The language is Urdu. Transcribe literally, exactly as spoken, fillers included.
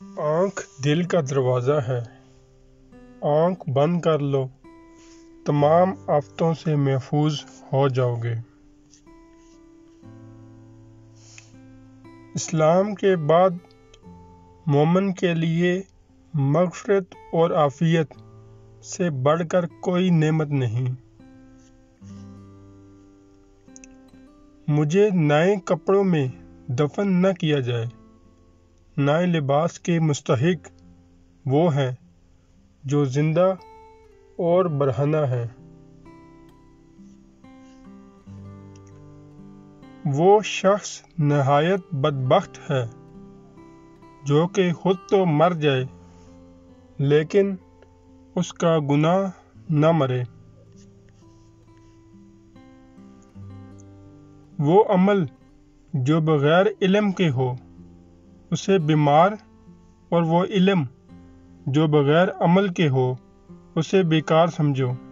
آنکھ دل کا دروازہ ہے، آنکھ بند کر لو، تمام آفتوں سے محفوظ ہو جاؤ گے۔ اسلام کے بعد مومن کے لیے مغفرت اور عافیت سے بڑھ کر کوئی نعمت نہیں۔ مجھے نئے کپڑوں میں دفن نہ کیا جائے، نئے لباس کے مستحق وہ ہیں جو زندہ اور برہنہ ہیں۔ وہ شخص نہایت بدبخت ہے جو کہ خود تو مر جائے لیکن اس کا گناہ نہ مرے۔ وہ عمل جو بغیر علم کے ہو اسے بیمار، اور وہ علم جو بغیر عمل کے ہو اسے بیکار سمجھو۔